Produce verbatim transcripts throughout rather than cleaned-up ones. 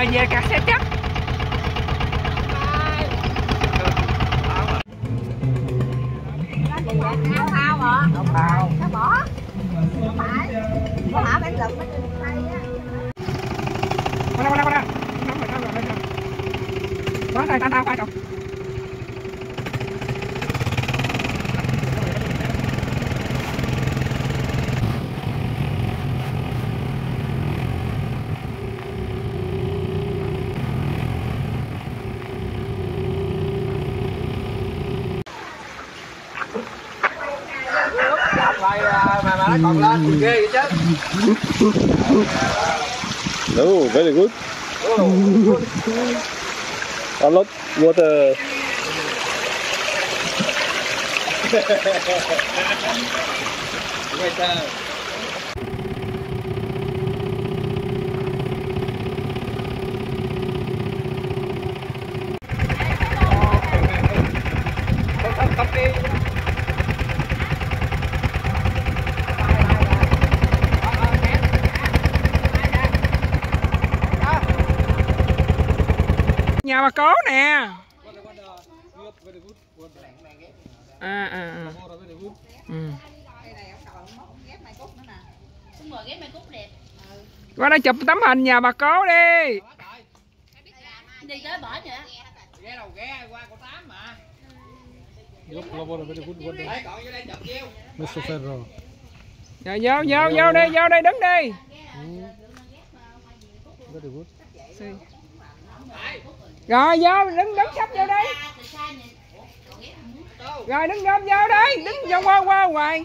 giờ về cà xe chắc. Thao thao hả? Thao. Thao bỏ. Không phải. Bỏ hả bạn lụm nó trên tay á. Qua đây, qua đây, qua đây. Nóng rồi, nóng rồi, nóng rồi. Quá đây, tao tao phải cậu. Mà mà nó còn lên ghê vậy chứ. No, very good. A lot water. Nhà bà Cố nè. À à à. Ừ. Qua đây chụp tấm hình nhà bà Cố đi. Đi tới bển vậy. Ghé đầu ghé qua cô Tám mà. Yup, lavoro very good water. Đấy, còn dưới đây chụp kêu. Messo ferro. Rồi vô vô vô đi, vô đây đứng đi. Very good. Rồi vô đứng đứng sắp vô đây. Rồi đứng vô vô đây, đứng vô qua qua hoài.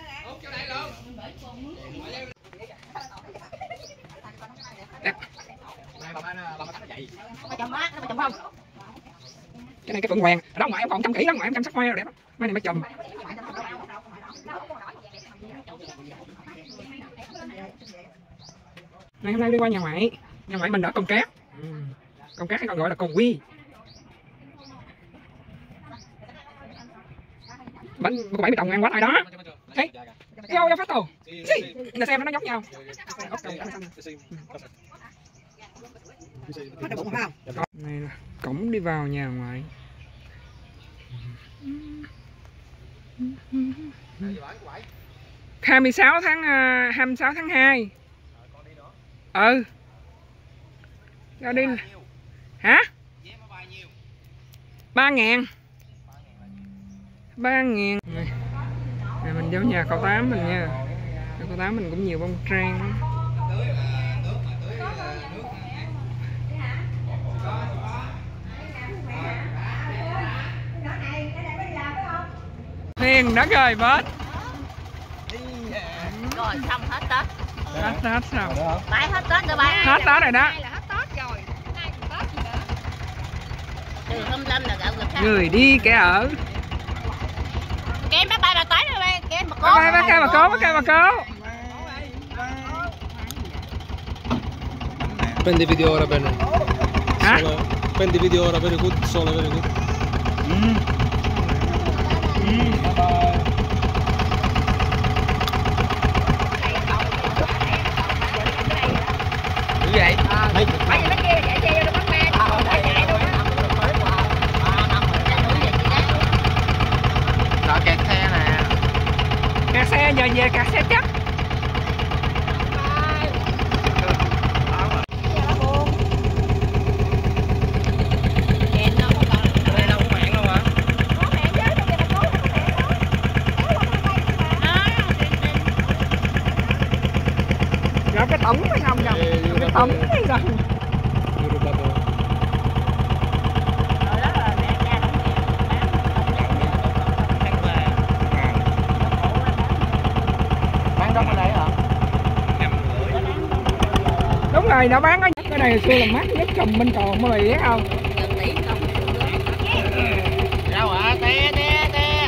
Cái này cái phượng hoàng, ở đó ngoài em còn chăm kỹ đó, ngoài em chăm sóc hoa rồi đẹp lắm. Mai này mới chùm. Này hôm nay đi qua nhà ngoại, nhà ngoại mình ở Con Cát. Ừ. Con Cát hay còn gọi là Con Quy. Bánh cô bảy bị tòng ăn quá ai đó. Thấy? Vô vô phát tù. Xì, là xem nó giống nhau. Này là cổng đi vào nhà ngoại. hai mươi sáu tháng hai mươi sáu tháng hai. Ừ. Ra đi. Hả? ba ngàn. ba ngàn. Này. Này mình vô nhà cậu Tám mình nha. Cậu Tám mình cũng nhiều bông trang lắm. Thiên đất ơi bớt. Rồi xong hết Tết. Hết Tết sao? Bay hết Tết rồi bay. Hết Tết rồi đó. Từ hôm lâm là gạo gật. Người đi kẻ ở. Kem bác bay bà tới rồi đây, kem bà Cố. Bác bay bác cây bà Cố, bác cây bà Cố. Prendi video ora bene. Hả? Prendi video ora very good, sole very good. Ừ. Ừ. Như vậy. Mấy người nó kia chạy xe vô nó bắt me. Chạy luôn. Rồi kẹt xe nè. Kẹt xe giờ về kẹt xe chắc. Rồi cái tổng phải không nhầm? Cái tổng hay sao? Bán đất ở đây hả? Đúng rồi, nó bán ở cái này xưa là mát nhất trùm bên còn mới biết không? Đâu hả? Té té té.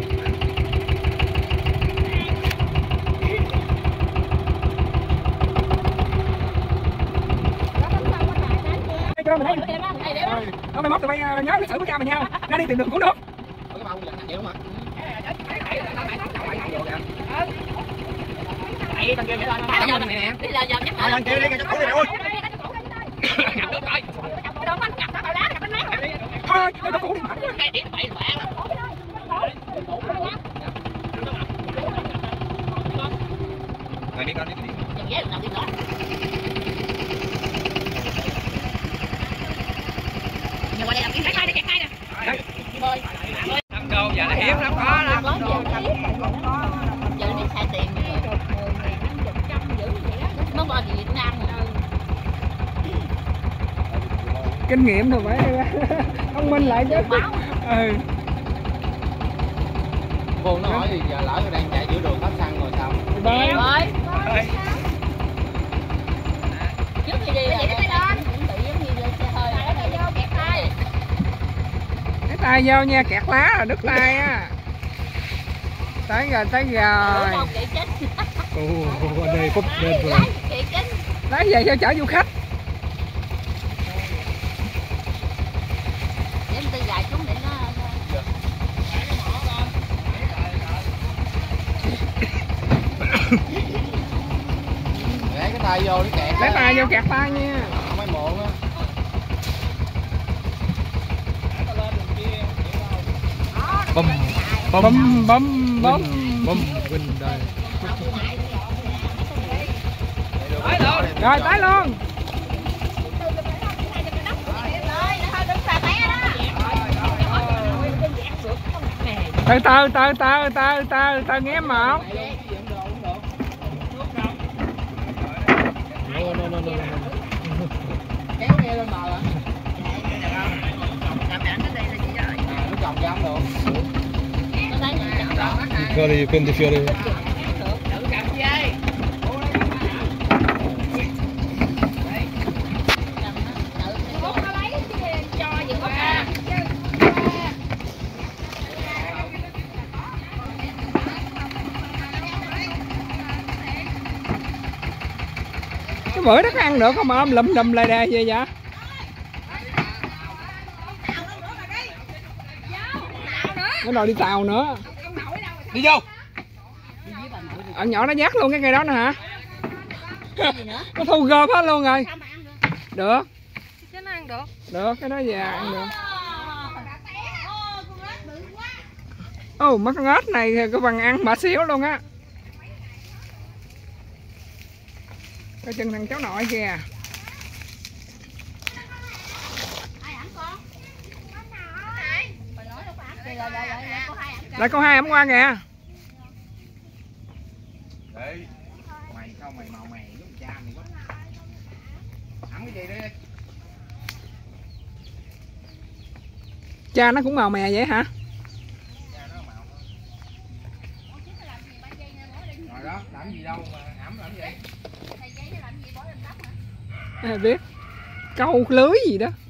Thôi mai mốt tụi bay nhớ lịch sử của cha mình nhau. Nó đi tìm đường cứu nước. Đi lên giờ nhắc lại. Thôi, nó cũng đi con đi năm đô giờ nó hiếm lắm có lắm giờ biết xài tiền nó bao gì Việt Nam kinh nghiệm thôi phải thông minh lại chứ. Ừ. cô nó hỏi gì giờ lỡ tôi đang chạy giữa đường thắp xăng rồi sao Bơi. Bơi. Trước khi đi là cái đó cũng bị giống như lên xe hơi đó là vô kẹt tay. Cái tay vô nha, kẹt lá rồi đứt tay á. Tới rồi, tới rồi. Ồ, ở đây phút lên rồi. Lấy về cho chở du khách. Để người ta gài xuống để nó lấy cái tay vô nó kẹt lấy tay vô kẹt tay nha mấy muộn á Bum bum bấm bấm bấm bum bên đây. Rồi tới luôn. Từ từ từ từ từ từ từ nghe một. No no no no. kéo nghe lên bờ hả? Nó trồng ra không được. Fiori, prendi fiori. Cái bữa nó có ăn được không mà ôm lụm lùm lại đè gì vậy? Nó đòi đi tàu nữa. Đi vô. Ở nhỏ nó dắt luôn cái cây đó nè hả? Nó thu gom hết luôn rồi. Được. Cái nó ăn được. Được, cái đó già ăn được. Ồ, oh, mấy con ếch này có bằng ăn bả xíu luôn á. Coi chừng thằng cháu nội kìa. Lại con hai ẩm qua kìa. Ê, mày sao mày màu mè giống cha mày quá. Ẩm cái gì đi. Cha nó cũng màu mè vậy hả? Cha nó màu. Rồi đó, làm gì đâu mà ẩm làm gì? À, biết. Câu lưới gì đó.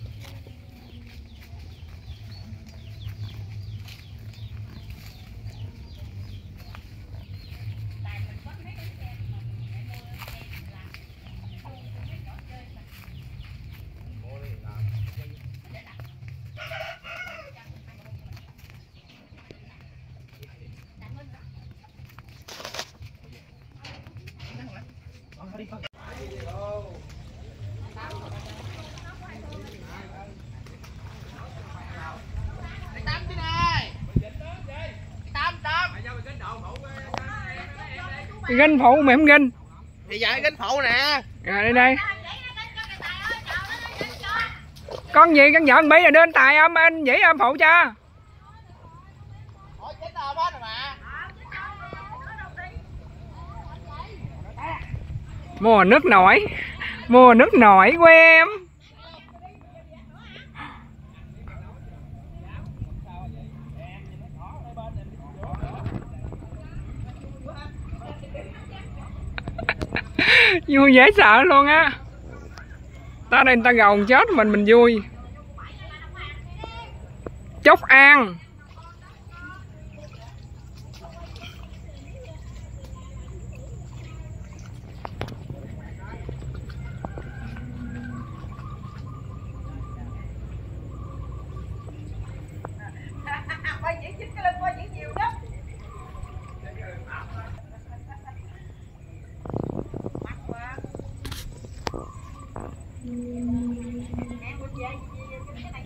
Ginh phụ mày không ginh. Thì vậy ginh phụ nè. Rồi đây đây. Con gì con vợ con Bí là đưa anh Tài ôm anh Vĩ ôm phụ cho. Mua nước nổi. Mua nước nổi của em. Vui dễ sợ luôn á. Ta đây người ta gồng chết mình mình vui. Chốc An. Quay diễn chính cái lên quay diễn nhiều đó. Mặt quá. cái này